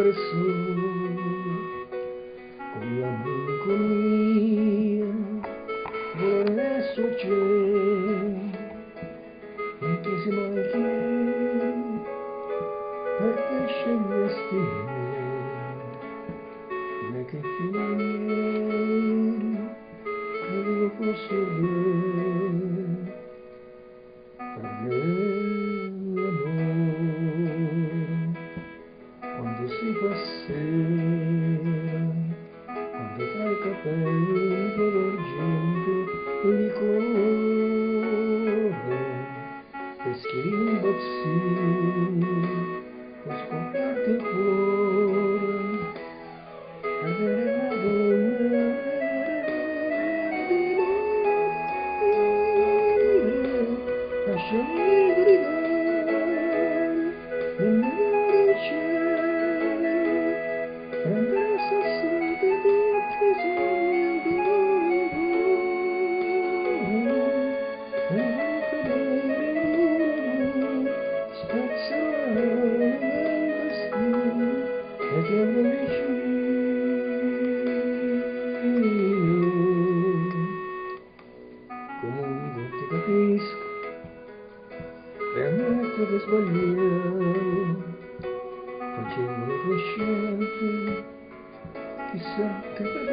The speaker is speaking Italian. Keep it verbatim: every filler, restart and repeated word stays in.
attraversò con la malinconia volare verso il cielo. Non chiesi mai chi eri, perché scegliesti me, non è che ieri credevo fosse vero, perché l'amore quando si fa sera, quando tra i capelli un po' d'argento e di colore, peschi un bozzino, può scoppiarti il cuore, avere la donna di morire, lasciami gridare, il cielo, prendere sassate tutti i sogni d'oro, e anche l'oro spazzare nel destino e ti avrò vicino. Comunque ti capisco e ammetto che sbagliavo, facevo le tue scelte, chissà che